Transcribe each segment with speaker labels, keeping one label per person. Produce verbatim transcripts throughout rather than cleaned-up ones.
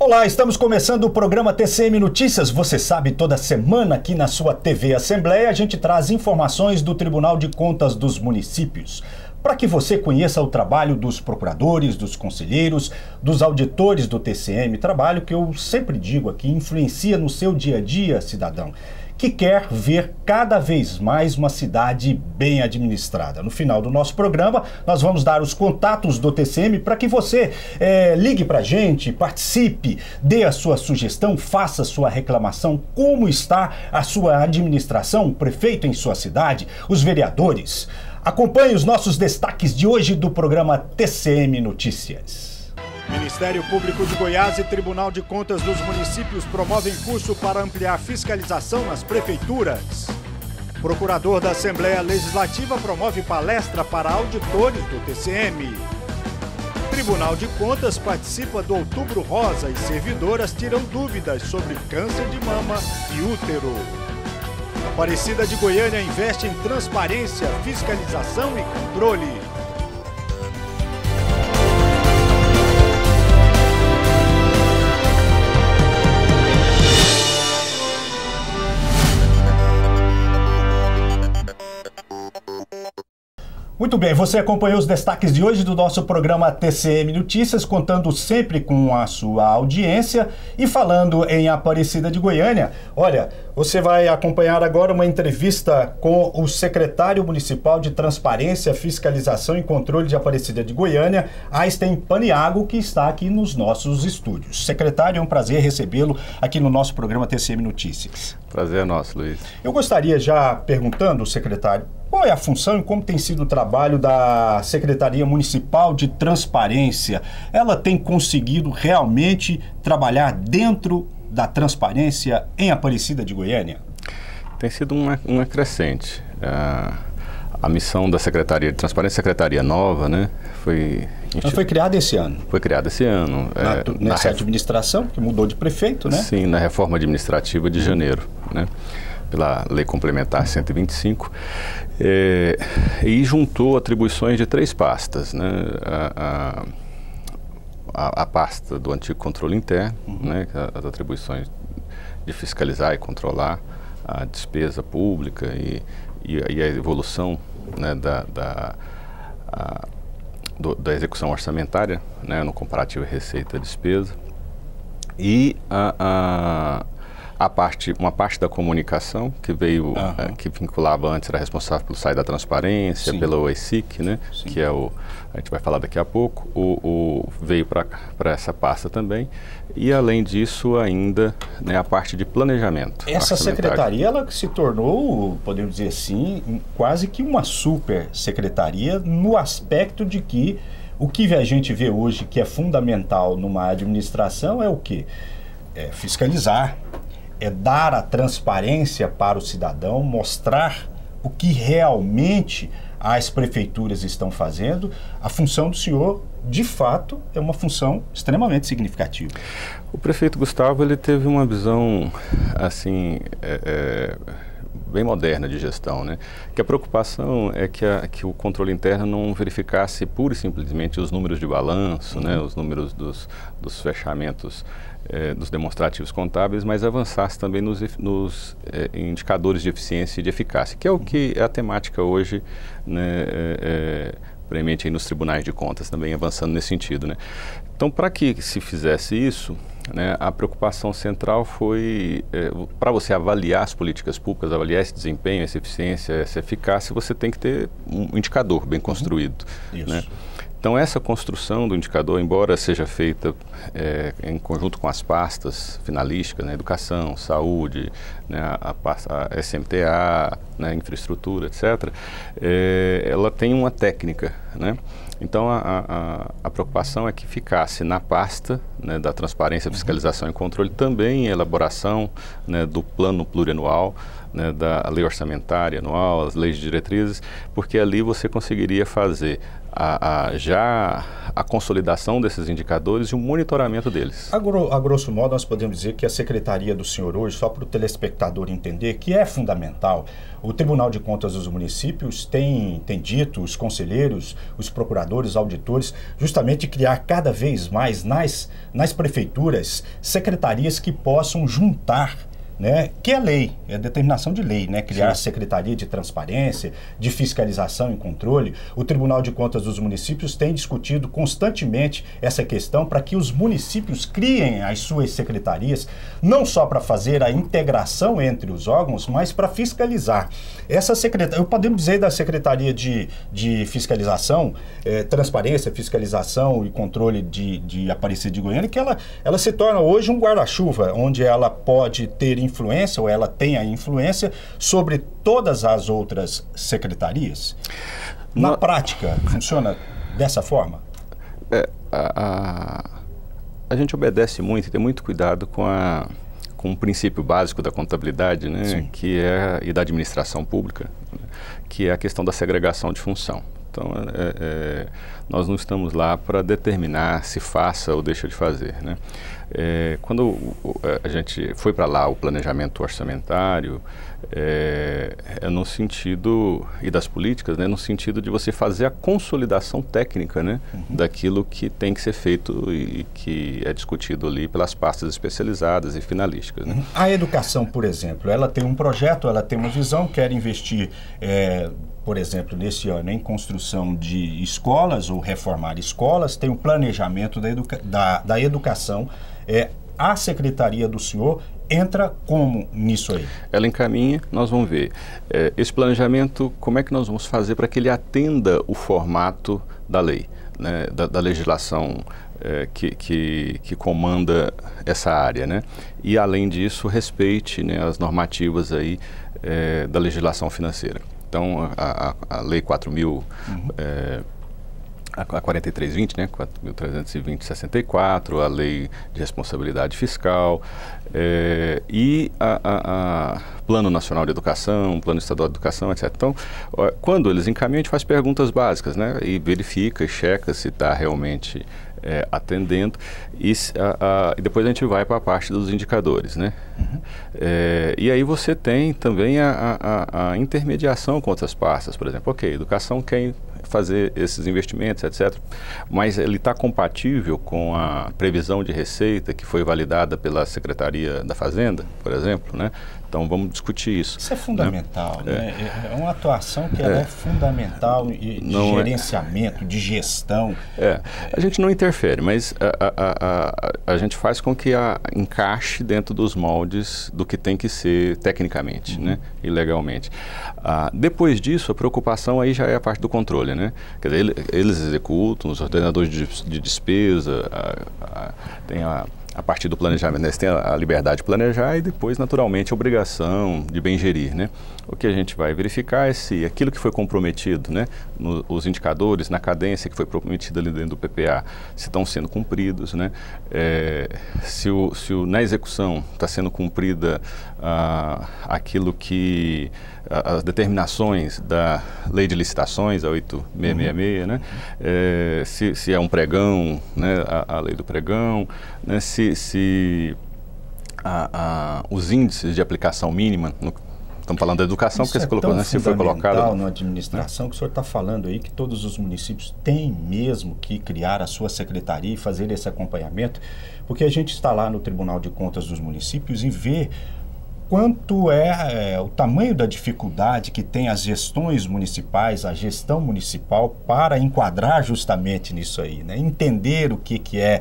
Speaker 1: Olá, estamos começando o programa T C M Notícias. Você sabe, toda semana aqui na sua T V Assembleia a gente traz informações do Tribunal de Contas dos Municípios, para que você conheça o trabalho dos procuradores, dos conselheiros, dos auditores do T C M, trabalho que eu sempre digo aqui influencia no seu dia a dia, cidadão, que quer ver cada vez mais uma cidade bem administrada. No final do nosso programa, nós vamos dar os contatos do T C M para que você é, ligue para a gente, participe, dê a sua sugestão, faça a sua reclamação, como está a sua administração, o prefeito em sua cidade, os vereadores. Acompanhe os nossos destaques de hoje do programa T C M Notícias. Ministério Público de Goiás e Tribunal de Contas dos Municípios promovem curso para ampliar fiscalização nas prefeituras. Procurador da Assembleia Legislativa promove palestra para auditores do T C M. Tribunal de Contas participa do Outubro Rosa e servidoras tiram dúvidas sobre câncer de mama e útero. Aparecida de Goiânia investe em transparência, fiscalização e controle. Muito bem, você acompanhou os destaques de hoje do nosso programa T C M Notícias, contando sempre com a sua audiência e falando em Aparecida de Goiânia. Olha, você vai acompanhar agora uma entrevista com o secretário municipal de Transparência, Fiscalização e Controle de Aparecida de Goiânia, Einstein Paniago, que está aqui nos nossos estúdios. Secretário, é um prazer recebê-lo aqui no nosso programa T C M Notícias.
Speaker 2: Prazer é nosso, Luiz.
Speaker 1: Eu gostaria já, perguntando, secretário, qual é a função e como tem sido o trabalho da Secretaria Municipal de Transparência? Ela tem conseguido realmente trabalhar dentro da transparência em Aparecida de Goiânia?
Speaker 2: Tem sido uma, uma crescente. Uh, a missão da Secretaria de Transparência, Secretaria nova, né? Foi,
Speaker 1: Ela foi criada esse ano?
Speaker 2: Foi criada esse ano.
Speaker 1: Na,
Speaker 2: é,
Speaker 1: nessa
Speaker 2: na
Speaker 1: administração, que mudou de prefeito, né?
Speaker 2: Sim, na reforma administrativa de janeiro, né? Pela Lei Complementar cento e vinte e cinco, é, e juntou atribuições de três pastas, né? A, a, a pasta do antigo controle interno, uhum. né? As atribuições de fiscalizar e controlar a despesa pública e, e, e a evolução, né? da, da, a, do, da execução orçamentária, né? No comparativo receita-despesa, e a, a A parte, uma parte da comunicação que veio, uhum. uh, que vinculava antes, era responsável pelo site da transparência, Sim. pela O E S I C, né? Sim. Que é o, a gente vai falar daqui a pouco, o, o, veio para essa pasta também, e além disso ainda, né, a parte de planejamento.
Speaker 1: Essa secretaria, ela se tornou, podemos dizer assim, quase que uma super secretaria no aspecto de que o que a gente vê hoje que é fundamental numa administração é o quê? É fiscalizar, é dar a transparência para o cidadão, mostrar o que realmente as prefeituras estão fazendo. A função do senhor, de fato, é uma função extremamente significativa.
Speaker 2: O prefeito Gustavo, ele teve uma visão, assim, é, é, bem moderna de gestão, né? Que a preocupação é que, a, que o controle interno não verificasse pura e simplesmente os números de balanço, uhum. né? Os números dos, dos fechamentos, É, dos demonstrativos contábeis, mas avançasse também nos, nos é, indicadores de eficiência e de eficácia, que é o que é a temática hoje, né, é, é, premente aí nos tribunais de contas, também avançando nesse sentido, né? Então, para que se fizesse isso, né, a preocupação central foi, é, para você avaliar as políticas públicas, avaliar esse desempenho, essa eficiência, essa eficácia, você tem que ter um indicador bem construído,
Speaker 1: Isso.
Speaker 2: né? Então, essa construção do indicador, embora seja feita é, em conjunto com as pastas finalísticas, né, educação, saúde, né, a, a, a S M T A, né, infraestrutura, etcétera, é, ela tem uma técnica, né? Então, a, a, a preocupação é que ficasse na pasta, né, da transparência, fiscalização e controle, também em elaboração, né, do plano plurianual, né, da lei orçamentária anual, as leis de diretrizes, porque ali você conseguiria fazer a, a, já a consolidação desses indicadores e o monitoramento deles.
Speaker 1: A, gro, a grosso modo, nós podemos dizer que a secretaria do senhor hoje, só para o telespectador entender, que é fundamental, o Tribunal de Contas dos Municípios tem, tem dito, os conselheiros, os procuradores, auditores, justamente criar cada vez mais nas, nas prefeituras secretarias que possam juntar, né, que é lei, é determinação de lei, né, criar a Secretaria de Transparência, de Fiscalização e Controle. O Tribunal de Contas dos Municípios tem discutido constantemente essa questão para que os municípios criem as suas secretarias, não só para fazer a integração entre os órgãos, mas para fiscalizar. Essa secretaria, podemos dizer da Secretaria de, de Fiscalização, eh, Transparência, Fiscalização e Controle de, de Aparecida de Goiânia, que ela, ela se torna hoje um guarda-chuva, onde ela pode ter influência, ou ela tem a influência sobre todas as outras secretarias? Na
Speaker 2: Na...
Speaker 1: prática, funciona dessa forma?
Speaker 2: É, a, a, a gente obedece muito e tem muito cuidado com, a, com um princípio básico da contabilidade, né, que é, e da administração pública, né, que é a questão da segregação de função. Então, é, é, nós não estamos lá para determinar se faça ou deixa de fazer, né? É, quando o, a gente foi para lá o planejamento orçamentário, é, é no sentido, e das políticas, né, no sentido de você fazer a consolidação técnica, né, uhum. daquilo que tem que ser feito e que é discutido ali pelas pastas especializadas e finalísticas, né?
Speaker 1: Uhum. A educação, por exemplo, ela tem um projeto, ela tem uma visão, quer investir, é, por exemplo, nesse ano em construção de escolas ou reformar escolas, tem o planejamento da, educa da, da educação. É, a secretaria do senhor entra como nisso aí?
Speaker 2: Ela encaminha, nós vamos ver. É, esse planejamento, como é que nós vamos fazer para que ele atenda o formato da lei, né, da, da legislação é, que, que, que comanda essa área, né? E, além disso, respeite, né, as normativas aí, é, da legislação financeira. Então, a, a, a Lei quatro mil, uhum. é, a quarenta e três vinte, né, quatro mil trezentos e vinte barra sessenta e quatro, a Lei de Responsabilidade Fiscal, é, e a, a, a Plano Nacional de Educação, Plano Estadual de Educação, etcétera. Então, ó, quando eles encaminham, a gente faz perguntas básicas, né, e verifica, checa se está realmente é, atendendo, e, a, a, e depois a gente vai para a parte dos indicadores, né? Uhum. É, e aí você tem também a, a, a intermediação com outras pastas, por exemplo, ok, educação quer fazer esses investimentos, etcétera. Mas ele está compatível com a previsão de receita que foi validada pela Secretaria da Fazenda, por exemplo, né? Então vamos discutir isso.
Speaker 1: Isso é fundamental, né? né? É. é uma atuação que ela é, é fundamental de não gerenciamento, é. de gestão.
Speaker 2: É. A gente não interfere, mas a, a, a, a gente faz com que a, encaixe dentro dos moldes do que tem que ser tecnicamente, uhum. né? E legalmente. Ah, depois disso, a preocupação aí já é a parte do controle, né? Quer dizer, ele, eles executam, os ordenadores de, de despesa, a, a, tem a... A partir do planejamento, né? Você tem a liberdade de planejar e depois, naturalmente, a obrigação de bem gerir, né? O que a gente vai verificar é se aquilo que foi comprometido, né? No, os indicadores, na cadência que foi prometida ali dentro do P P A, se estão sendo cumpridos, né? É, se, o, se o, na execução está sendo cumprida ah, aquilo que... as determinações da Lei de Licitações, a oito mil seiscentos e sessenta e seis, né? É, se, se é um pregão, né? a, a lei do pregão, né? se, se a, a, os índices de aplicação mínima, no, estamos falando da educação,
Speaker 1: Isso
Speaker 2: porque
Speaker 1: é
Speaker 2: você colocou, né? Se foi colocado
Speaker 1: na administração, que o senhor está falando aí que todos os municípios têm mesmo que criar a sua secretaria e fazer esse acompanhamento, porque a gente está lá no Tribunal de Contas dos Municípios e vê quanto é, é o tamanho da dificuldade que tem as gestões municipais, a gestão municipal para enquadrar justamente nisso aí, né? Entender o que, que é,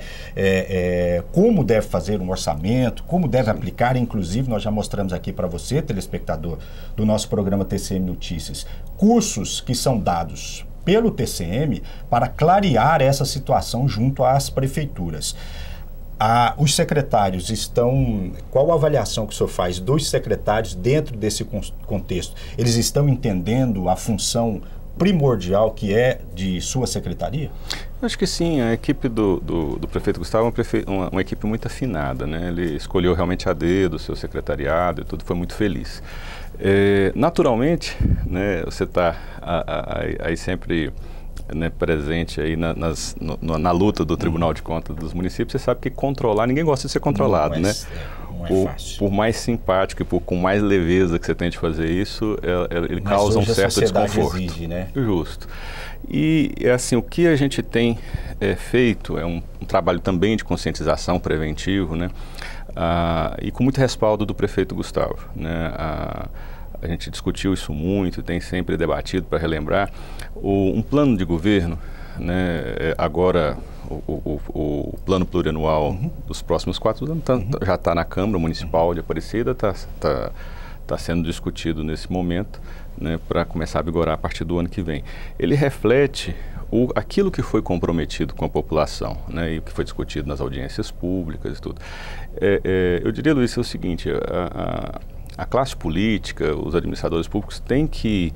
Speaker 1: é, é, como deve fazer um orçamento, como deve aplicar, inclusive nós já mostramos aqui para você, telespectador do nosso programa T C M Notícias, cursos que são dados pelo T C M para clarear essa situação junto às prefeituras. Ah, os secretários estão... Qual a avaliação que o senhor faz dos secretários dentro desse contexto? Eles estão entendendo a função primordial que é de sua secretaria?
Speaker 2: Acho que sim. A equipe do, do, do prefeito Gustavo é uma, prefe... uma, uma equipe muito afinada, né? Ele escolheu realmente a dedo o seu secretariado e tudo, foi muito feliz. É, naturalmente, né, você está aí sempre... né, presente aí na, nas, no, na luta do Tribunal uhum. de Contas dos Municípios, você sabe que controlar, ninguém gosta de ser controlado, não, mas, né? É, não é por, fácil. Por mais simpático e por, com mais leveza que você tente fazer isso, é, é, ele mas causa um certo desconforto. Exige, né? Justo. E, assim, o que a gente tem é, feito é um, um trabalho também de conscientização preventivo, né? Ah, e com muito respaldo do prefeito Gustavo, né? Ah, a gente discutiu isso muito, tem sempre debatido para relembrar. O, um plano de governo, né, agora o, o, o plano plurianual uhum. dos próximos quatro anos tá, uhum. já está na Câmara Municipal de Aparecida, está tá, tá sendo discutido nesse momento, né, para começar a vigorar a partir do ano que vem. Ele reflete o, aquilo que foi comprometido com a população, né, e o que foi discutido nas audiências públicas e tudo. É, é, eu diria, Luiz, é o seguinte, a, a A classe política, os administradores públicos têm que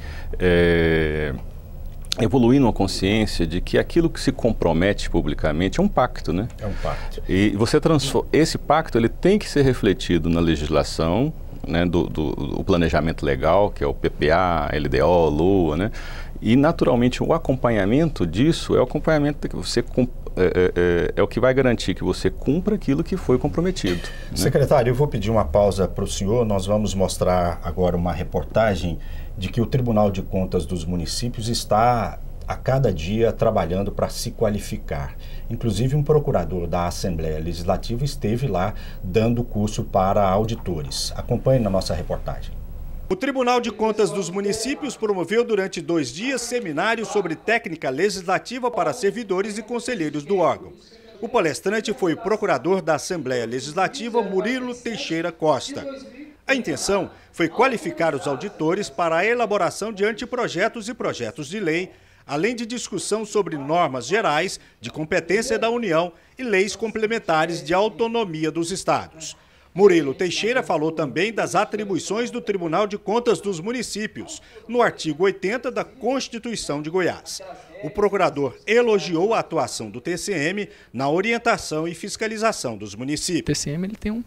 Speaker 2: é, evoluir numa consciência de que aquilo que se compromete publicamente é um pacto, né? É um pacto. E você transforma, esse pacto ele tem que ser refletido na legislação, né, do, do, do planejamento legal, que é o P P A, L D O, LOA, né? E naturalmente o acompanhamento disso é o acompanhamento que você É, é, é o que vai garantir que você cumpra aquilo que foi comprometido. Né?
Speaker 1: Secretário, eu vou pedir uma pausa para o senhor. Nós vamos mostrar agora uma reportagem de que o Tribunal de Contas dos Municípios está a cada dia trabalhando para se qualificar. Inclusive, um procurador da Assembleia Legislativa esteve lá dando curso para auditores. Acompanhe na nossa reportagem. O Tribunal de Contas dos Municípios promoveu durante dois dias seminários sobre técnica legislativa para servidores e conselheiros do órgão. O palestrante foi o procurador da Assembleia Legislativa, Murilo Teixeira Costa. A intenção foi qualificar os auditores para a elaboração de anteprojetos e projetos de lei, além de discussão sobre normas gerais de competência da União e leis complementares de autonomia dos estados. Murilo Teixeira falou também das atribuições do Tribunal de Contas dos Municípios, no artigo oitenta da Constituição de Goiás. O procurador elogiou a atuação do T C M na orientação e fiscalização dos municípios.
Speaker 3: O T C M ele tem um,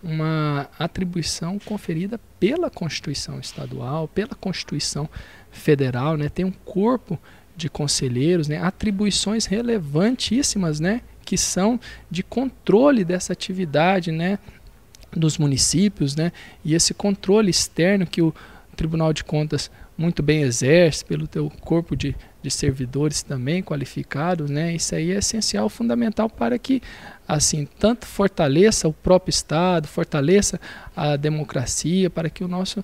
Speaker 3: uma atribuição conferida pela Constituição Estadual, pela Constituição Federal, né? Tem um corpo de conselheiros, né? Atribuições relevantíssimas, né? Que são de controle dessa atividade, né? Dos municípios, né? E esse controle externo que o Tribunal de Contas muito bem exerce pelo teu corpo de, de servidores também qualificados, né? Isso aí é essencial, fundamental para que, assim, tanto fortaleça o próprio Estado, fortaleça a democracia, para que o nosso,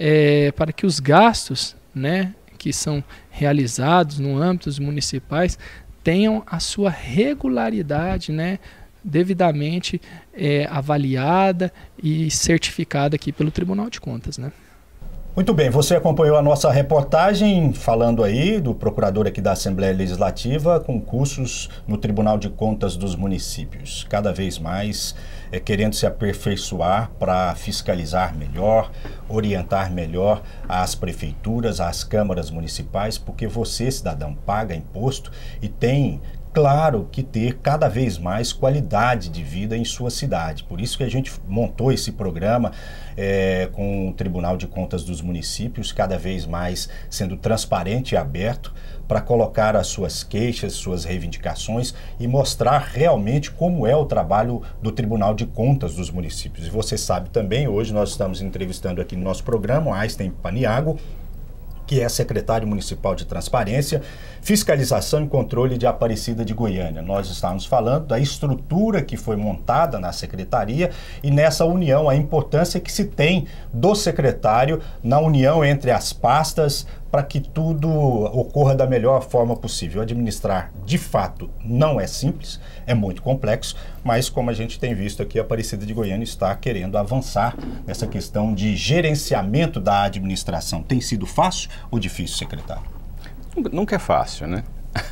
Speaker 3: é, para que os gastos, né, que são realizados no âmbito dos municipais tenham a sua regularidade, né, devidamente é, avaliada e certificada aqui pelo Tribunal de Contas, né?
Speaker 1: Muito bem, você acompanhou a nossa reportagem falando aí do procurador aqui da Assembleia Legislativa com cursos no Tribunal de Contas dos Municípios, cada vez mais é, querendo se aperfeiçoar para fiscalizar melhor, orientar melhor as prefeituras, as câmaras municipais, porque você, cidadão, paga imposto e tem, claro, que ter cada vez mais qualidade de vida em sua cidade. Por isso que a gente montou esse programa é, com o Tribunal de Contas dos Municípios, cada vez mais sendo transparente e aberto para colocar as suas queixas, suas reivindicações e mostrar realmente como é o trabalho do Tribunal de Contas dos Municípios. E você sabe também, hoje nós estamos entrevistando aqui no nosso programa o Einstein Paniagua, que é secretário municipal de Transparência, Fiscalização e Controle de Aparecida de Goiânia. Nós estamos falando da estrutura que foi montada na secretaria e nessa união, a importância que se tem do secretário na união entre as pastas para que tudo ocorra da melhor forma possível. Administrar, de fato, não é simples, é muito complexo, mas como a gente tem visto aqui, a Aparecida de Goiânia está querendo avançar nessa questão de gerenciamento da administração. Tem sido fácil ou difícil, secretário?
Speaker 2: Nunca é fácil, né?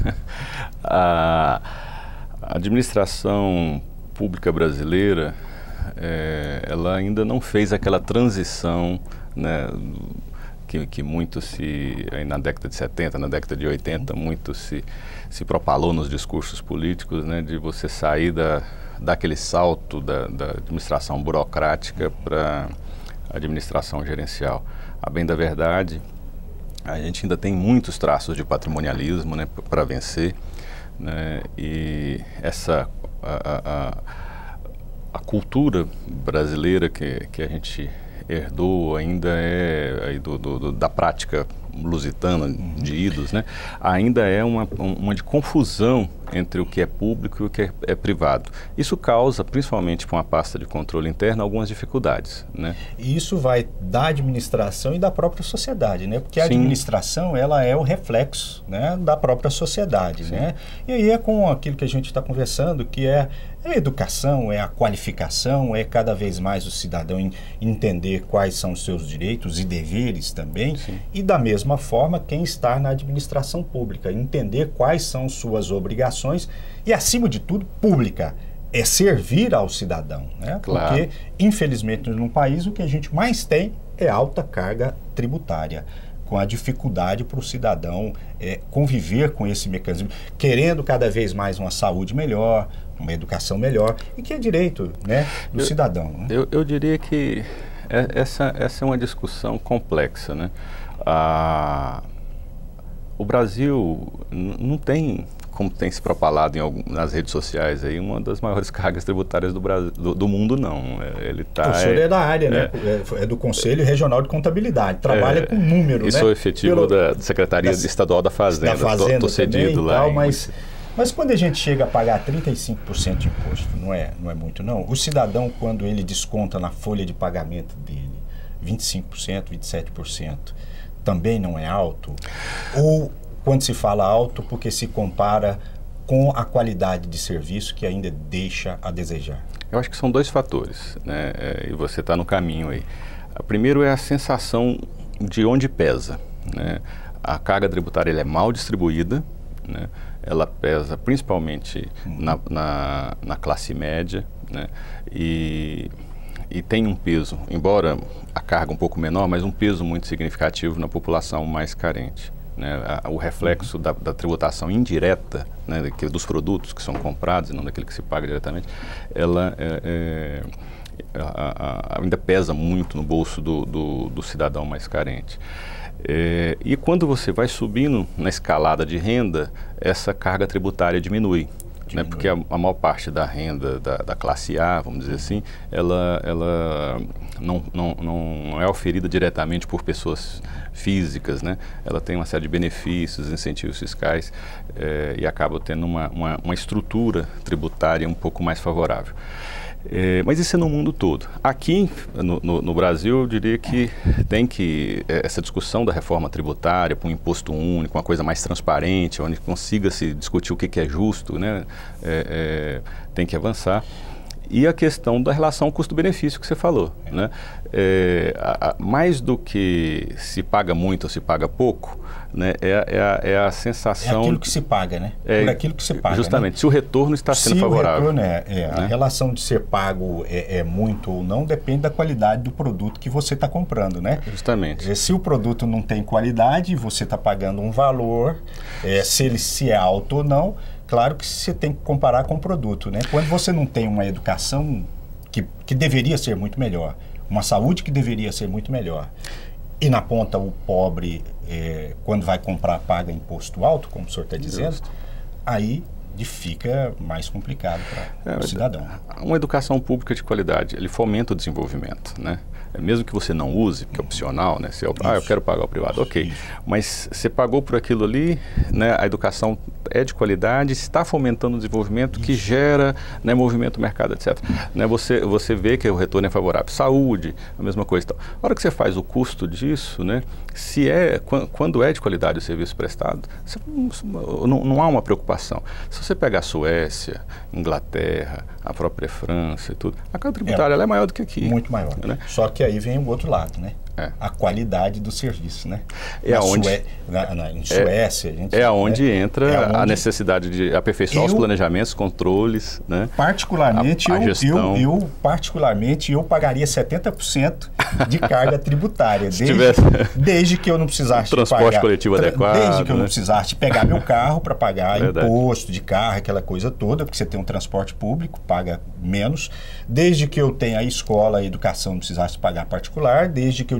Speaker 2: A administração pública brasileira, é, ela ainda não fez aquela transição, né, que, que muito se, aí na década de setenta, na década de oitenta, muito se, se propalou nos discursos políticos, né, de você sair da, daquele salto da, da administração burocrática para a administração gerencial. A bem da verdade, A gente ainda tem muitos traços de patrimonialismo, né, para vencer, né, e essa a, a, a cultura brasileira que, que a gente herdou ainda é aí do, do, do, da prática lusitana de idos, né, ainda é uma, uma de confusão entre o que é público e o que é, é privado. Isso causa, principalmente com a pasta de controle interno, algumas dificuldades, né?
Speaker 1: E isso vai da administração e da própria sociedade, né? Porque a
Speaker 2: Sim.
Speaker 1: administração, ela é o reflexo, né, da própria sociedade,
Speaker 2: Sim.
Speaker 1: né? E aí é com aquilo que a gente está conversando, que é a educação, é a qualificação, é cada vez mais o cidadão em, entender quais são os seus direitos e deveres também.
Speaker 2: Sim.
Speaker 1: E da mesma forma, quem está na administração pública, entender quais são suas obrigações e, acima de tudo, pública. É servir ao cidadão, né?
Speaker 2: Claro.
Speaker 1: Porque, infelizmente, num país o que a gente mais tem é alta carga tributária, com a dificuldade para o cidadão é, conviver com esse mecanismo, querendo cada vez mais uma saúde melhor, uma educação melhor, e que é direito, né, do
Speaker 2: eu,
Speaker 1: ttcidadão. Né?
Speaker 2: Eu, eu diria que é, essa, essa é uma discussão complexa, né? Ah, o Brasil não tem, como tem se propalado em algum, nas redes sociais, aí, uma das maiores cargas tributárias do, Brasil, do, do mundo, não. Ele tá,
Speaker 1: o senhor é, é da área,
Speaker 2: é,
Speaker 1: né? É, é do Conselho Regional de Contabilidade, trabalha é, com número,
Speaker 2: e
Speaker 1: né?
Speaker 2: sou efetivo
Speaker 1: Pelo,
Speaker 2: da Secretaria da, Estadual da Fazenda.
Speaker 1: Da Fazenda
Speaker 2: tô, tô cedido lá.
Speaker 1: Tal, mas, mas quando a gente chega a pagar trinta e cinco por cento de imposto, não é, não é muito, não. O cidadão, quando ele desconta na folha de pagamento dele vinte e cinco por cento, vinte e sete por cento, também não é alto? Ou quando se fala alto, porque se compara com a qualidade de serviço que ainda deixa a desejar?
Speaker 2: Eu acho que são dois fatores, né? É, e você está no caminho aí. O primeiro é a sensação de onde pesa, né? A carga tributária ela é mal distribuída, né? Ela pesa principalmente uhum. na, na, na classe média, né? E, e tem um peso, embora a carga um pouco menor, mas um peso muito significativo na população mais carente. Né, a, o reflexo da, da tributação indireta, né, daquele, dos produtos que são comprados e não daquele que se paga diretamente, ela é, é, a, a, ainda pesa muito no bolso do, do, do cidadão mais carente. É, e quando você vai subindo na escalada de renda, essa carga tributária diminui. Né, porque a, a maior parte da renda da, da classe A, vamos dizer assim, ela, ela não, não, não é oferida diretamente por pessoas físicas, né? Ela tem uma série de benefícios, incentivos fiscais é, e acaba tendo uma, uma, uma estrutura tributária um pouco mais favorável. É, mas isso é no mundo todo. Aqui no, no, no Brasil, eu diria que tem que, é, essa discussão da reforma tributária para um imposto único, uma coisa mais transparente, onde consiga se discutir o que, que é justo, né? É, é, tem que avançar. E a questão da relação custo-benefício que você falou, né? É, a, a, mais do que se paga muito ou se paga pouco, né? É, é, a, é a sensação...
Speaker 1: É aquilo que se paga, né?
Speaker 2: É,
Speaker 1: Por aquilo que se paga,
Speaker 2: justamente,
Speaker 1: né?
Speaker 2: se o retorno está sendo
Speaker 1: se
Speaker 2: favorável.
Speaker 1: O retorno é, é, né? A relação de ser pago é, é muito ou não depende da qualidade do produto que você está comprando, né?
Speaker 2: Justamente.
Speaker 1: Se o produto não tem qualidade, você está pagando um valor, é, se ele se é alto ou não... Claro que você tem que comparar com o produto, né? Quando você não tem uma educação que, que deveria ser muito melhor, uma saúde que deveria ser muito melhor, e na ponta o pobre, é, quando vai comprar, paga imposto alto, como o senhor está dizendo, Justo. aí fica mais complicado para é, o cidadão.
Speaker 2: Uma educação pública de qualidade, ele fomenta o desenvolvimento, né? Mesmo que você não use, porque é opcional, né? Se eu, ah, eu quero pagar o privado, ok. Isso. Mas você pagou por aquilo ali, né? A educação é de qualidade, está fomentando o desenvolvimento Isso. que gera, né, movimento, mercado, etcétera. Né? Você, você vê que o retorno é favorável. Saúde, a mesma coisa. Então, a hora que você faz o custo disso, né? Se é, quando é de qualidade o serviço prestado, você, não, não há uma preocupação. Se você pegar a Suécia, Inglaterra, a própria França e tudo, a carga tributária é, ela é maior do que aqui.
Speaker 1: Muito maior. Né? Só que aí vem o outro lado, né? É. A qualidade do serviço, né?
Speaker 2: É
Speaker 1: na
Speaker 2: onde,
Speaker 1: Sué, na, na, em Suécia,
Speaker 2: é,
Speaker 1: a gente
Speaker 2: é onde
Speaker 1: né?
Speaker 2: entra
Speaker 1: é onde
Speaker 2: a necessidade de aperfeiçoar
Speaker 1: eu,
Speaker 2: os planejamentos, controles, né?
Speaker 1: Particularmente,
Speaker 2: a, a
Speaker 1: eu,
Speaker 2: gestão.
Speaker 1: Eu, eu, particularmente, eu pagaria setenta por cento de carga tributária, desde,
Speaker 2: tivesse...
Speaker 1: desde que eu não precisasse
Speaker 2: transporte
Speaker 1: pagar,
Speaker 2: coletivo adequado,
Speaker 1: desde que eu
Speaker 2: né?
Speaker 1: não precisasse pegar meu carro para pagar imposto de carro, aquela coisa toda, porque você tem um transporte público, paga menos, desde que eu tenha a escola, a educação, não precisasse pagar particular, desde que eu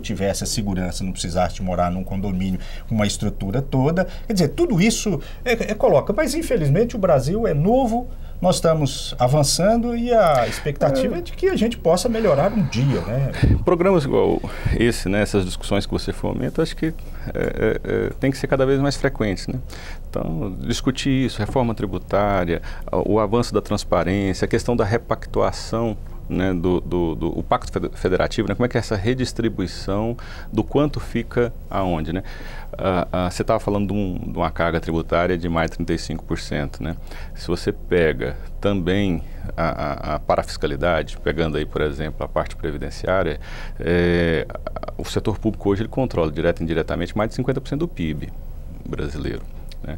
Speaker 1: tivesse a segurança, não precisasse morar num condomínio com uma estrutura toda. Quer dizer, tudo isso é, é, coloca. Mas, infelizmente, o Brasil é novo, nós estamos avançando e a expectativa é, é de que a gente possa melhorar um dia, né?
Speaker 2: Programas igual esse, né, essas discussões que você fomenta, acho que é, é, é, tem que ser cada vez mais frequentes, né? Então, discutir isso, reforma tributária, o avanço da transparência, a questão da repactuação, né, do, do, do o pacto federativo, né, como é que é essa redistribuição do quanto fica aonde, né? Ah, ah, você estava falando de, um, de uma carga tributária de mais de trinta e cinco por cento, né? Se você pega também a, a, a parafiscalidade, pegando aí, por exemplo, a parte previdenciária, é, o setor público hoje ele controla direto e indiretamente mais de cinquenta por cento do P I B brasileiro, né?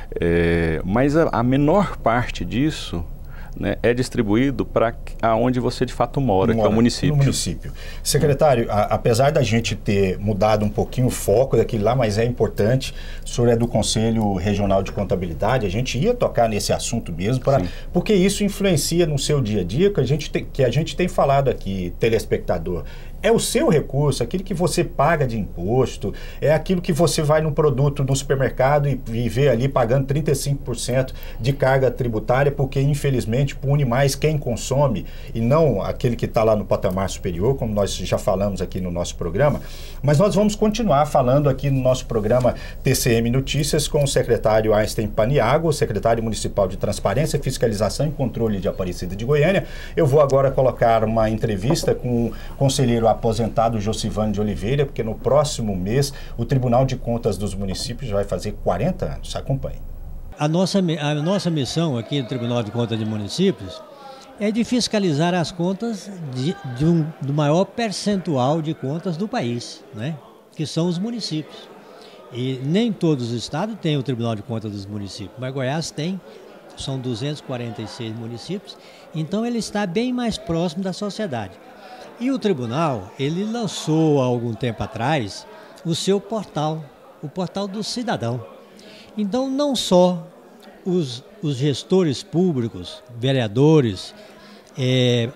Speaker 2: É, mas a, a menor parte disso, né, é distribuído para aonde você de fato mora, mora, que é o município.
Speaker 1: No município. Secretário, a, apesar da gente ter mudado um pouquinho o foco daquilo lá, mas é importante, o senhor é do Conselho Regional de Contabilidade, a gente ia tocar nesse assunto mesmo, pra, porque isso influencia no seu dia a dia, que a gente tem, que a gente tem falado aqui, telespectador. É o seu recurso, aquilo que você paga de imposto, é aquilo que você vai num produto no supermercado e, e vê ali pagando trinta e cinco por cento de carga tributária, porque infelizmente pune mais quem consome e não aquele que está lá no patamar superior, como nós já falamos aqui no nosso programa. Mas nós vamos continuar falando aqui no nosso programa T C M Notícias com o secretário Einstein Paniagua, secretário municipal de Transparência, Fiscalização e Controle de Aparecida de Goiânia. Eu vou agora colocar uma entrevista com o conselheiro aposentado Josivane de Oliveira, porque no próximo mês o Tribunal de Contas dos Municípios vai fazer quarenta anos. Acompanhe.
Speaker 4: A nossa, a nossa missão aqui no Tribunal de Contas de Municípios é de fiscalizar as contas de, de um, do maior percentual de contas do país, né? Que são os municípios. E nem todos os estados têm o Tribunal de Contas dos Municípios, mas Goiás tem, são duzentos e quarenta e seis municípios, então ele está bem mais próximo da sociedade. E o tribunal, ele lançou há algum tempo atrás o seu portal, o portal do cidadão. Então, não só os, os gestores públicos, vereadores, é,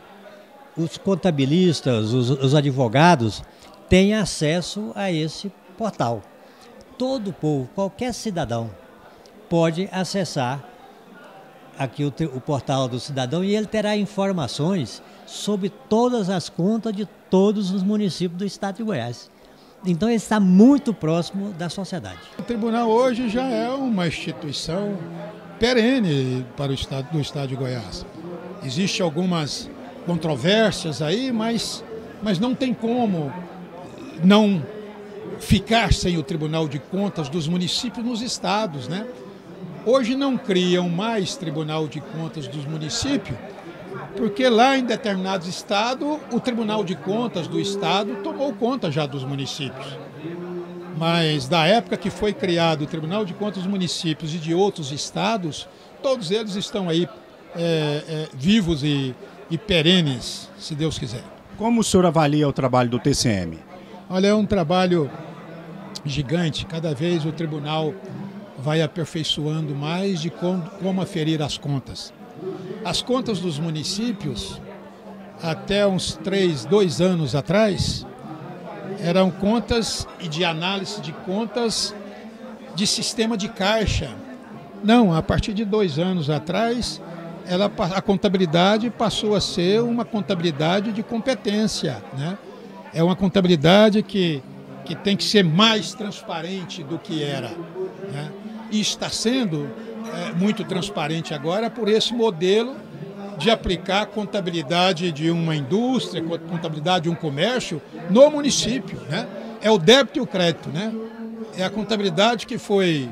Speaker 4: os contabilistas, os, os advogados têm acesso a esse portal. Todo o povo, qualquer cidadão, pode acessar aqui o, o portal do cidadão e ele terá informações sobre todas as contas de todos os municípios do estado de Goiás. Então ele está muito próximo da sociedade.
Speaker 5: O tribunal hoje já é uma instituição perene para o estado, do estado de Goiás. Existem algumas controvérsias aí, mas, mas não tem como não ficar sem o Tribunal de Contas dos municípios nos estados, né? Hoje não criam mais Tribunal de Contas dos municípios, porque lá em determinados estados, o Tribunal de Contas do estado tomou conta já dos municípios. Mas da época que foi criado o Tribunal de Contas dos municípios e de outros estados, todos eles estão aí é, é, vivos e, e perenes, se Deus quiser.
Speaker 1: Como o senhor avalia o trabalho do T C M?
Speaker 5: Olha, é um trabalho gigante. Cada vez o tribunal vai aperfeiçoando mais de como, como aferir as contas. As contas dos municípios, até uns três, dois anos atrás, eram contas e de análise de contas de sistema de caixa. Não, a partir de dois anos atrás, ela, a contabilidade passou a ser uma contabilidade de competência, né? É uma contabilidade que, que tem que ser mais transparente do que era, né? E está sendo é, muito transparente agora por esse modelo de aplicar a contabilidade de uma indústria, contabilidade de um comércio no município, né? É o débito e o crédito, né? É a contabilidade que foi,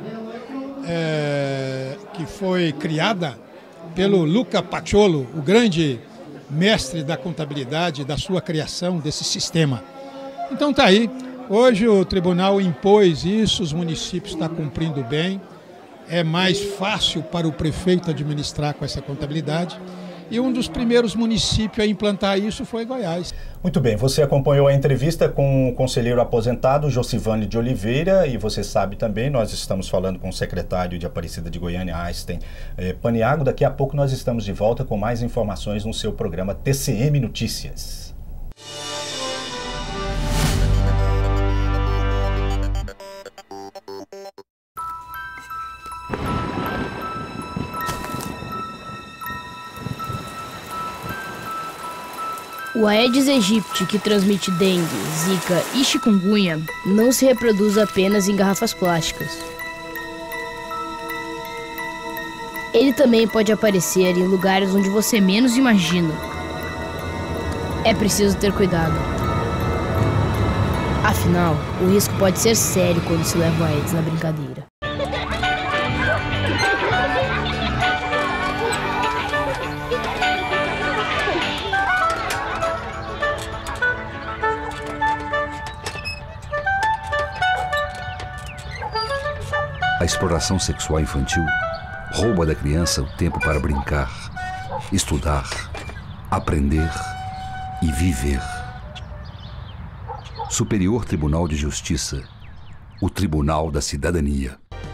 Speaker 5: é, que foi criada pelo Luca Paciolo, o grande mestre da contabilidade, da sua criação, desse sistema. Então tá aí, hoje o tribunal impôs isso, os municípios estão cumprindo bem, é mais fácil para o prefeito administrar com essa contabilidade. E um dos primeiros municípios a implantar isso foi Goiás.
Speaker 1: Muito bem, você acompanhou a entrevista com o conselheiro aposentado Josivane de Oliveira e você sabe também, nós estamos falando com o secretário de Aparecida de Goiânia, Einstein eh, Paniagua. Daqui a pouco nós estamos de volta com mais informações no seu programa T C M Notícias.
Speaker 6: O Aedes aegypti, que transmite dengue, zika e chikungunya, não se reproduz apenas em garrafas plásticas. Ele também pode aparecer em lugares onde você menos imagina. É preciso ter cuidado. Afinal, o risco pode ser sério quando se leva o Aedes na brincadeira.
Speaker 7: A exploração sexual infantil rouba da criança o tempo para brincar, estudar, aprender e viver. Superior Tribunal de Justiça, o Tribunal da Cidadania.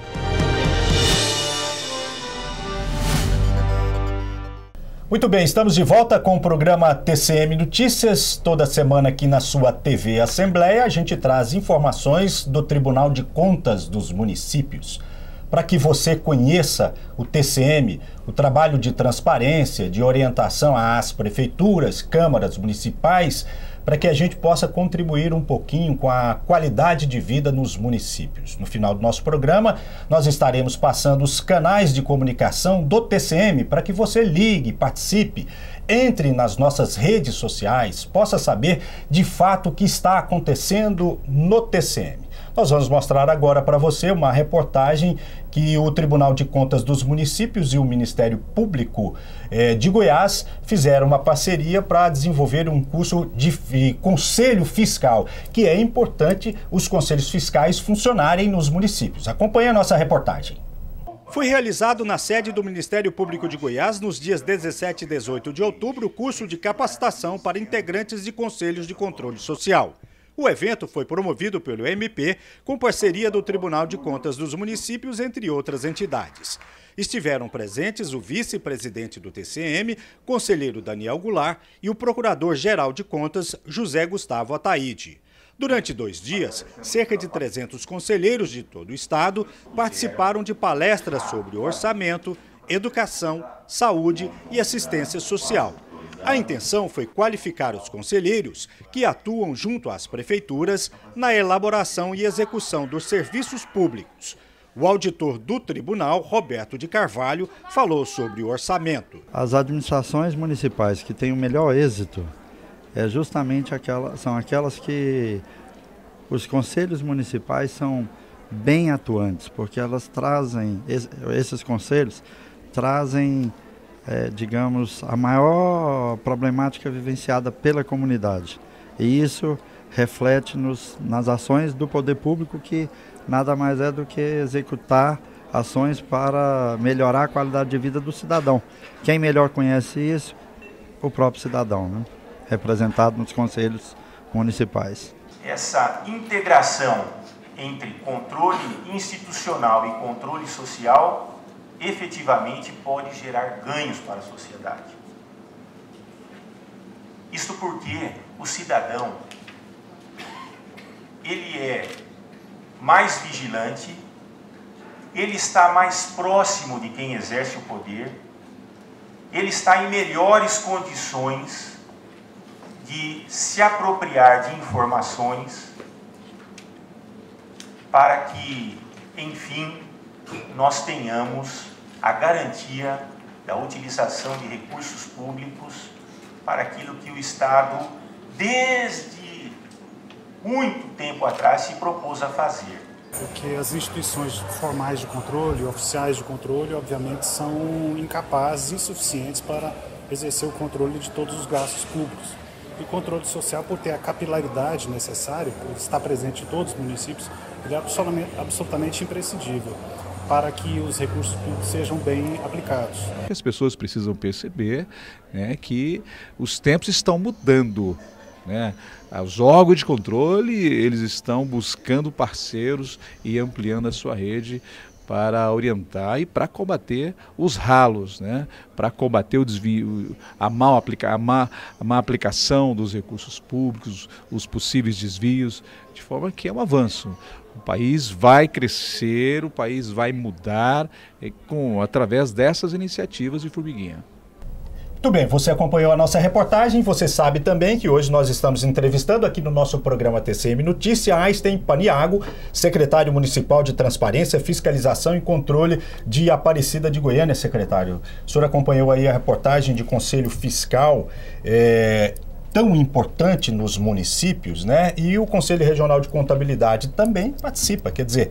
Speaker 1: Muito bem, estamos de volta com o programa T C M Notícias. Toda semana aqui na sua T V Assembleia, a gente traz informações do Tribunal de Contas dos Municípios. Para que você conheça o T C M, o trabalho de transparência, de orientação às prefeituras, câmaras municipais, para que a gente possa contribuir um pouquinho com a qualidade de vida nos municípios. No final do nosso programa, nós estaremos passando os canais de comunicação do T C M para que você ligue, participe, entre nas nossas redes sociais, possa saber de fato o que está acontecendo no T C M. Nós vamos mostrar agora para você uma reportagem que o Tribunal de Contas dos Municípios e o Ministério Público eh, de Goiás fizeram uma parceria para desenvolver um curso de eh, Conselho Fiscal, que é importante os conselhos fiscais funcionarem nos municípios. Acompanhe a nossa reportagem. Foi realizado na sede do Ministério Público de Goiás, nos dias dezessete e dezoito de outubro, o curso de capacitação para integrantes de conselhos de controle social. O evento foi promovido pelo M P com parceria do Tribunal de Contas dos Municípios, entre outras entidades. Estiveram presentes o vice-presidente do T C M, conselheiro Daniel Goulart, e o procurador-geral de contas, José Gustavo Ataíde. Durante dois dias, cerca de trezentos conselheiros de todo o estado participaram de palestras sobre orçamento, educação, saúde e assistência social. A intenção foi qualificar os conselheiros que atuam junto às prefeituras na elaboração e execução dos serviços públicos. O auditor do tribunal, Roberto de Carvalho, falou sobre o orçamento.
Speaker 8: As administrações municipais que têm o melhor êxito é justamente aquelas, são aquelas que os conselhos municipais são bem atuantes, porque elas trazem, esses conselhos trazem, é, digamos, a maior problemática vivenciada pela comunidade. E isso reflete nos, nas ações do poder público, que nada mais é do que executar ações para melhorar a qualidade de vida do cidadão. Quem melhor conhece isso? O próprio cidadão, né? Representado nos conselhos municipais.
Speaker 9: Essa integração entre controle institucional e controle social efetivamente pode gerar ganhos para a sociedade. Isto porque o cidadão, ele é mais vigilante, ele está mais próximo de quem exerce o poder, ele está em melhores condições de se apropriar de informações para que, enfim, nós tenhamos a garantia da utilização de recursos públicos para aquilo que o Estado, desde muito tempo atrás, se propôs a fazer.
Speaker 10: Porque as instituições formais de controle, oficiais de controle, obviamente, são incapazes, insuficientes para exercer o controle de todos os gastos públicos. E o controle social, por ter a capilaridade necessária, por estar presente em todos os municípios, ele é absolutamente, absolutamente imprescindível para que os recursos públicos sejam bem aplicados.
Speaker 11: As pessoas precisam perceber, né, que os tempos estão mudando, né? Os órgãos de controle, eles estão buscando parceiros e ampliando a sua rede para orientar e para combater os ralos, né? Para combater o desvio, a mal, aplica, a, má, a má aplicação dos recursos públicos, os possíveis desvios, de forma que é um avanço. O país vai crescer, o país vai mudar é, com, através dessas iniciativas de formiguinha.
Speaker 1: Muito bem, você acompanhou a nossa reportagem, você sabe também que hoje nós estamos entrevistando aqui no nosso programa T C M Notícia Einstein Paniago, secretário municipal de Transparência, Fiscalização e Controle de Aparecida de Goiânia. Secretário, o senhor acompanhou aí a reportagem de Conselho Fiscal, é, tão importante nos municípios, né? E o Conselho Regional de Contabilidade também participa, quer dizer,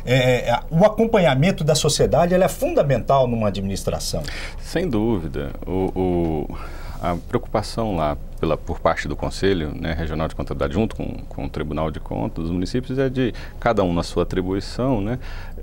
Speaker 1: é, o acompanhamento da sociedade ele é fundamental numa administração.
Speaker 2: Sem dúvida. O, o, a preocupação lá pela, por parte do Conselho, né, Regional de Contabilidade, junto com, com o Tribunal de Contas dos municípios, é de cada um na sua atribuição, né,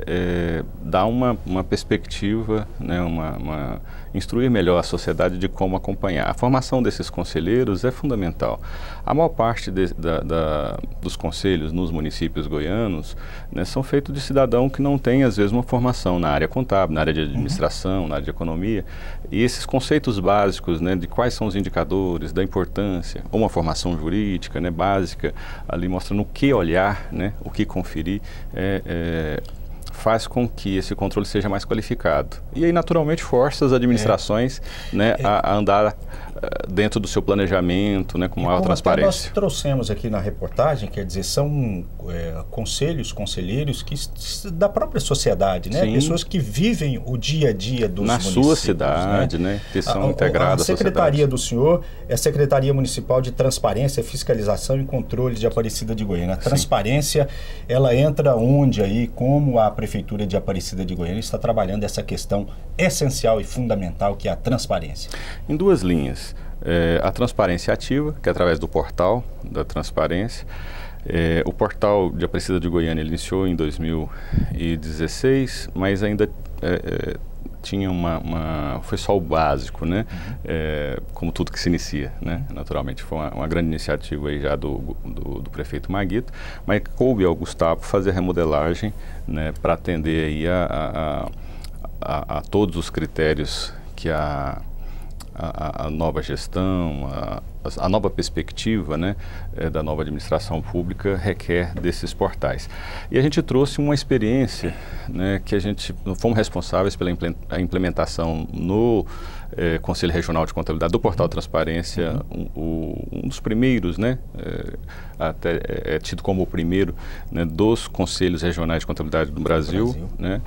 Speaker 2: é, dar uma, uma perspectiva, né, uma, uma, instruir melhor a sociedade de como acompanhar. A formação desses conselheiros é fundamental. A maior parte de, da, da, dos conselhos nos municípios goianos, né, são feitos de cidadão que não tem, às vezes, uma formação na área contábil, na área de administração, uhum. na área de economia. E esses conceitos básicos, né, de quais são os indicadores, da importância, ou uma formação jurídica, né, básica, ali mostrando o que olhar, né, o que conferir, é, é, faz com que esse controle seja mais qualificado. E aí, naturalmente, força as administrações é. né, é. A, a andar uh, dentro do seu planejamento, né, com maior transparência.
Speaker 1: Nós trouxemos aqui na reportagem, quer dizer, são é, conselhos, conselheiros que, da própria sociedade, né? Pessoas que vivem o dia a dia dos
Speaker 2: Na
Speaker 1: municípios.
Speaker 2: Na sua cidade, né? né? Que são
Speaker 1: a,
Speaker 2: integradas
Speaker 1: à sociedade. A Secretaria do senhor é a Secretaria Municipal de Transparência, Fiscalização e Controle de Aparecida de Goiânia. A transparência, Sim. ela entra onde aí, como a Prefeitura de Aparecida de Goiânia está trabalhando essa questão essencial e fundamental que é a transparência?
Speaker 2: Em duas linhas. É, a transparência ativa, que é através do portal da transparência. É, o portal de Aparecida de Goiânia ele iniciou em dois mil e dezesseis, mas ainda é, é, tinha uma, uma... foi só o básico, né? Uhum. É, como tudo que se inicia, né? Naturalmente, foi uma, uma grande iniciativa aí já do, do, do prefeito Maguito, mas coube ao Gustavo fazer a remodelagem, né, para atender aí a, a, a, a todos os critérios que a, a, a nova gestão, a, a nova perspectiva, né, é, da nova administração pública requer desses portais. E a gente trouxe uma experiência, né, que a gente fomos responsáveis pela implementação no é, Conselho Regional de Contabilidade do Portal Transparência, um, um, um dos primeiros, né, é, até é, é tido como o primeiro, né, dos Conselhos Regionais de Contabilidade do Brasil, Brasil. né,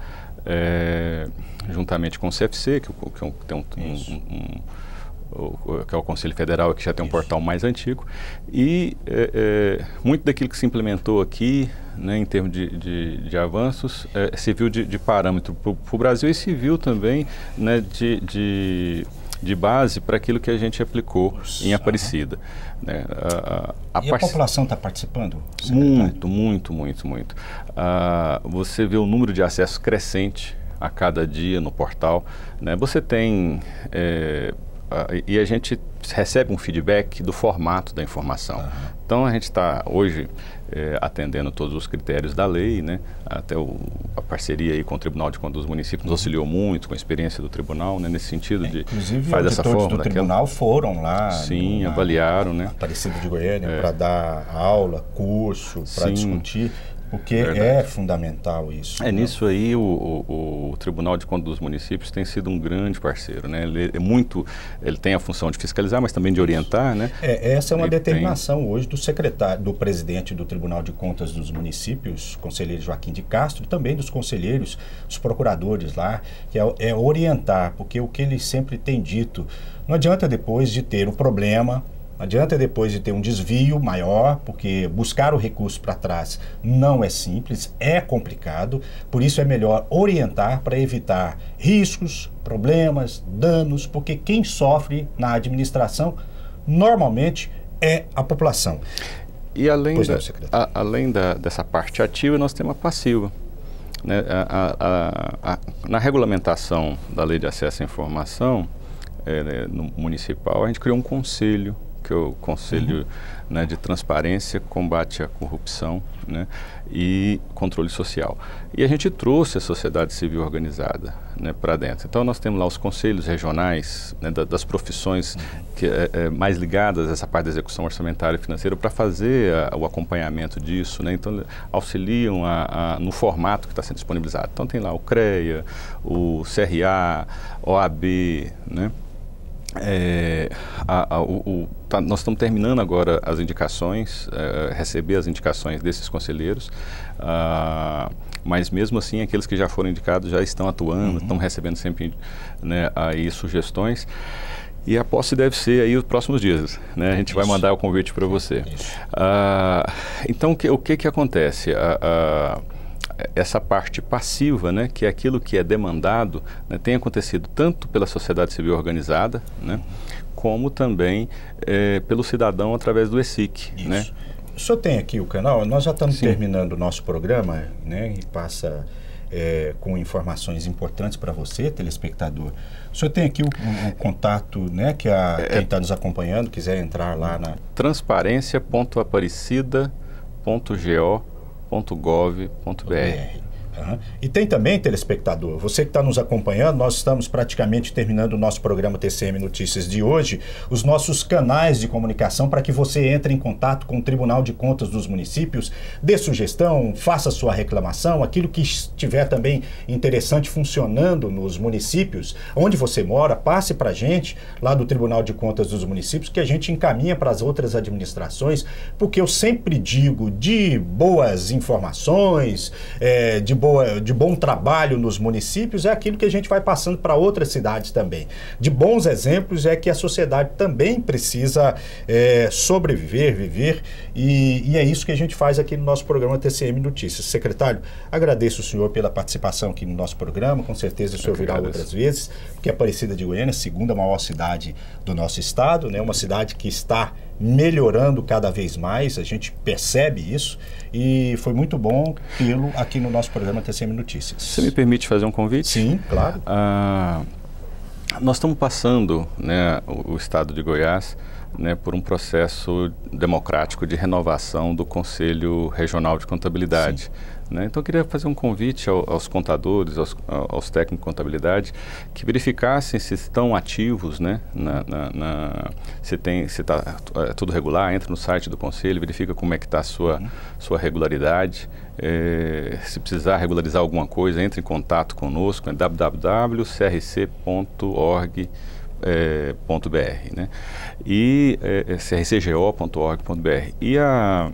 Speaker 2: é, juntamente com o C F C, que, que, que tem um, um, um O, que é o Conselho Federal, que já tem um Isso. portal mais antigo, e é, é, muito daquilo que se implementou aqui, né, em termos de, de, de avanços, é, se viu de, de parâmetro para o Brasil e se viu também, né, de, de, de base para aquilo que a gente aplicou Nossa. em Aparecida. Né, a,
Speaker 1: a, a e a população está participando?
Speaker 2: Muito, muito, muito, muito. Ah, você vê o número de acessos crescente a cada dia no portal. Né, você tem... É, Uh, e a gente recebe um feedback do formato da informação. Uhum. Então a gente está hoje eh, atendendo todos os critérios da lei, né? Até o, a parceria aí com o Tribunal de Contas dos Municípios nos auxiliou muito com a experiência do Tribunal, né? Nesse sentido
Speaker 1: é,
Speaker 2: de
Speaker 1: inclusive
Speaker 2: fazer dessa forma.
Speaker 1: do Tribunal foram lá.
Speaker 2: Sim, no, avaliaram, né?
Speaker 1: Aparecida de Goiânia é. para dar aula, curso, para discutir. Porque Verdade. é fundamental isso.
Speaker 2: É, né? Nisso aí o, o, o Tribunal de Contas dos Municípios tem sido um grande parceiro, né? Ele é muito, ele tem a função de fiscalizar, mas também de orientar, né?
Speaker 1: É, essa é uma ele determinação tem... hoje do secretário, do presidente do Tribunal de Contas dos Municípios, conselheiro Joaquim de Castro, e também dos conselheiros, os procuradores lá, que é, é orientar, porque o que ele sempre tem dito, não adianta depois de ter o problema, não adianta depois de ter um desvio maior, porque buscar o recurso para trás não é simples, é complicado, por isso é melhor orientar para evitar riscos, problemas, danos, porque quem sofre na administração normalmente é a população.
Speaker 2: E além, da, a, além da, dessa parte ativa, nós temos a passiva. Né? A, a, a, na regulamentação da Lei de Acesso à Informação, é, né, no municipal, a gente criou um conselho, que é o Conselho, uhum. né, de Transparência, Combate à Corrupção, né, e Controle Social. E a gente trouxe a sociedade civil organizada, né, para dentro. Então nós temos lá os conselhos regionais, né, da, das profissões que, é, é, mais ligadas a essa parte da execução orçamentária e financeira para fazer a, o acompanhamento disso, né, então auxiliam a, a, no formato que está sendo disponibilizado. Então tem lá o CREA, o C R A, O A B, né, É, a, a, o, o, tá, nós estamos terminando agora as indicações, é, receber as indicações desses conselheiros, ah, mas mesmo assim aqueles que já foram indicados já estão atuando, uhum. estão recebendo sempre, né, aí sugestões. E a posse deve ser aí os próximos dias, né? A gente Isso. vai mandar o convite para você. Ah, então, o que, o que que acontece? Ah, ah, essa parte passiva, né, que é aquilo que é demandado, né, tem acontecido tanto pela sociedade civil organizada, né, como também é, pelo cidadão através do E S I C.
Speaker 1: Isso.
Speaker 2: Né?
Speaker 1: O senhor tem aqui o canal, nós já estamos
Speaker 2: Sim.
Speaker 1: terminando o nosso programa, né, e passa é, com informações importantes para você, telespectador. O senhor tem aqui o, o, o contato, né, que a, é, quem está nos acompanhando quiser entrar lá na...
Speaker 2: transparência ponto aparecida ponto go ponto gov ponto br.
Speaker 1: Uhum. E tem também, telespectador, você que está nos acompanhando, nós estamos praticamente terminando o nosso programa T C M Notícias de hoje, os nossos canais de comunicação para que você entre em contato com o Tribunal de Contas dos Municípios, dê sugestão, faça sua reclamação, aquilo que estiver também interessante funcionando nos municípios, onde você mora, passe para a gente lá do Tribunal de Contas dos Municípios, que a gente encaminha para as outras administrações, porque eu sempre digo de boas informações, é, de boas de bom trabalho nos municípios é aquilo que a gente vai passando para outras cidades também. De bons exemplos é que a sociedade também precisa é, sobreviver, viver, e, e é isso que a gente faz aqui no nosso programa T C M Notícias. Secretário, agradeço o senhor pela participação aqui no nosso programa, com certeza o senhor virá outras vezes, porque Aparecida de Goiânia, segunda maior cidade do nosso estado, né, uma cidade que está melhorando cada vez mais, a gente percebe isso, e foi muito bom tê-lo aqui no nosso programa T C M Notícias.
Speaker 2: Você me permite fazer um convite?
Speaker 1: Sim, claro.
Speaker 2: Ah, nós estamos passando, né, o, o estado de Goiás, né, por um processo democrático de renovação do Conselho Regional de Contabilidade. Né? Então eu queria fazer um convite ao, aos contadores, aos, aos técnicos de contabilidade, que verificassem se estão ativos, né, na, na, na, se tem, se está é, tudo regular, entra no site do Conselho, verifica como é que está a sua, uhum. sua regularidade. É, se precisar regularizar alguma coisa, entre em contato conosco, é w w w ponto c r c ponto org ponto b r, né? E é, c r c g o ponto org ponto b r. E a,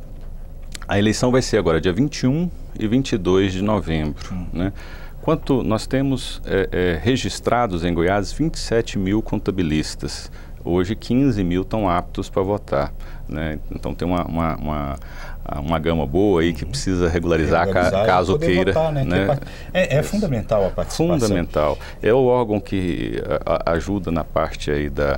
Speaker 2: a eleição vai ser agora dia vinte e um e vinte e dois de novembro, hum. né? Quanto nós temos é, é, registrados em Goiás vinte e sete mil contabilistas. Hoje quinze mil estão aptos para votar, né? Então tem uma, uma, uma, uma gama boa aí que precisa regularizar, regularizar ca, caso queira.
Speaker 1: Votar, né?
Speaker 2: Né?
Speaker 1: É, é fundamental a participação.
Speaker 2: Fundamental. É o órgão que a, a ajuda na parte aí da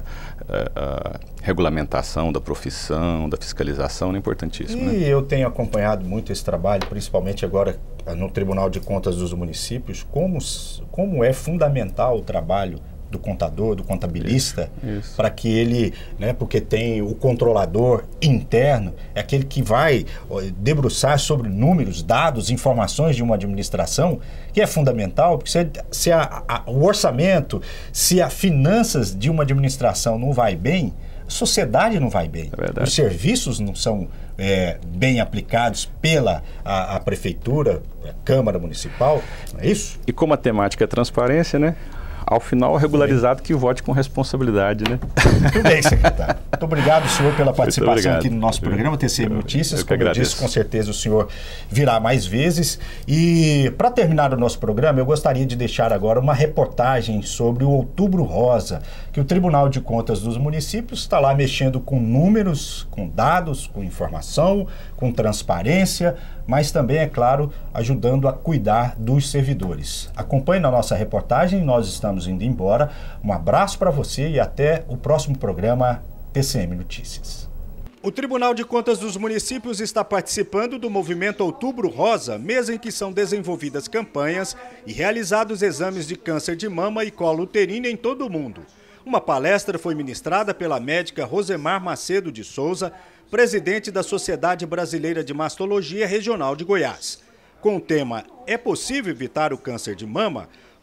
Speaker 2: a, a regulamentação da profissão, da fiscalização, é importantíssimo.
Speaker 1: E
Speaker 2: né?
Speaker 1: eu tenho acompanhado muito esse trabalho, principalmente agora no Tribunal de Contas dos Municípios, como, como é fundamental o trabalho do contador, do contabilista, para que ele, né, porque tem o controlador interno, é aquele que vai ó, debruçar sobre números, dados, informações de uma administração, que é fundamental, porque se, se a, a, o orçamento, se as finanças de uma administração não vai bem, a sociedade não vai bem,
Speaker 2: é
Speaker 1: os serviços não são é, bem aplicados pela a, a prefeitura, a Câmara Municipal, não é isso?
Speaker 2: E como a temática é transparência, né? Ao final, regularizado que vote com responsabilidade, né?
Speaker 1: Muito bem, secretário. Muito obrigado, senhor, pela participação aqui no nosso programa T C M Notícias.
Speaker 2: Eu, eu
Speaker 1: Como eu disse, com certeza o senhor virá mais vezes. E, para terminar o nosso programa, eu gostaria de deixar agora uma reportagem sobre o Outubro Rosa, que o Tribunal de Contas dos Municípios está lá mexendo com números, com dados, com informação, com transparência, mas também, é claro, ajudando a cuidar dos servidores. Acompanhe na nossa reportagem, nós estamos indo embora. Um abraço para você e até o próximo programa T C M Notícias. O Tribunal de Contas dos Municípios está participando do movimento Outubro Rosa, mês em que são desenvolvidas campanhas e realizados exames de câncer de mama e colo uterino em todo o mundo. Uma palestra foi ministrada pela médica Rosemar Macedo de Souza, presidente da Sociedade Brasileira de Mastologia Regional de Goiás. Com o tema "É possível evitar o câncer de mama?",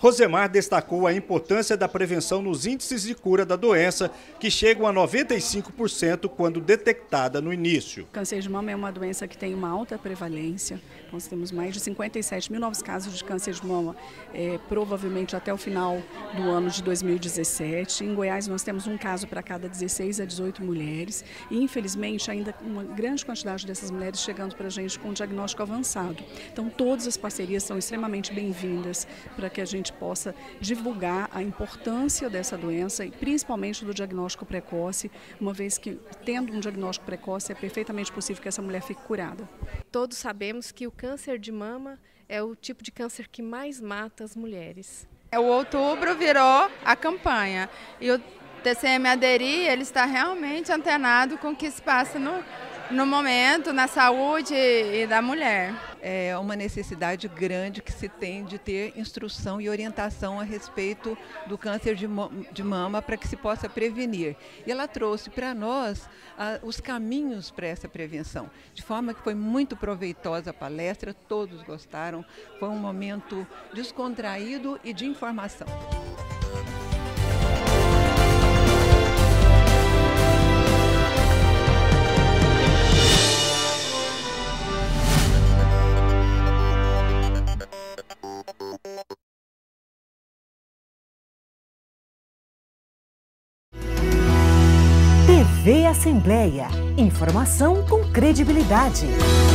Speaker 1: Rosemar destacou a importância da prevenção nos índices de cura da doença, que chegam a noventa e cinco por cento quando detectada no início.
Speaker 12: O câncer de mama é uma doença que tem uma alta prevalência. Nós temos mais de cinquenta e sete mil novos casos de câncer de mama, é, provavelmente até o final do ano de dois mil e dezessete. Em Goiás nós temos um caso para cada dezesseis a dezoito mulheres e, infelizmente, ainda uma grande quantidade dessas mulheres chegando para a gente com um diagnóstico avançado. Então, todas as parcerias são extremamente bem-vindas para que a gente possa divulgar a importância dessa doença e principalmente do diagnóstico precoce, uma vez que, tendo um diagnóstico precoce, é perfeitamente possível que essa mulher fique curada.
Speaker 13: Todos sabemos que o câncer de mama é o tipo de câncer que mais mata as mulheres.
Speaker 14: O outubro virou a campanha e o T C M Aderir, ele está realmente antenado com o que se passa no no momento, na saúde e da mulher.
Speaker 15: É uma necessidade grande que se tem de ter instrução e orientação a respeito do câncer de mama para que se possa prevenir. E ela trouxe para nós ah, os caminhos para essa prevenção, de forma que foi muito proveitosa a palestra, todos gostaram, foi um momento descontraído e de informação.
Speaker 16: T V Assembleia. Informação com credibilidade.